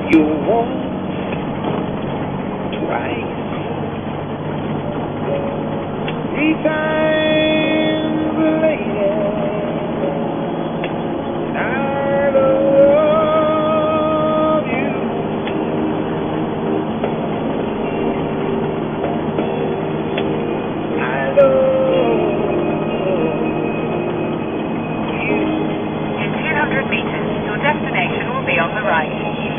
You won't twice. 3 times later, I love you. I love you. In 200 meters, your destination will be on the right.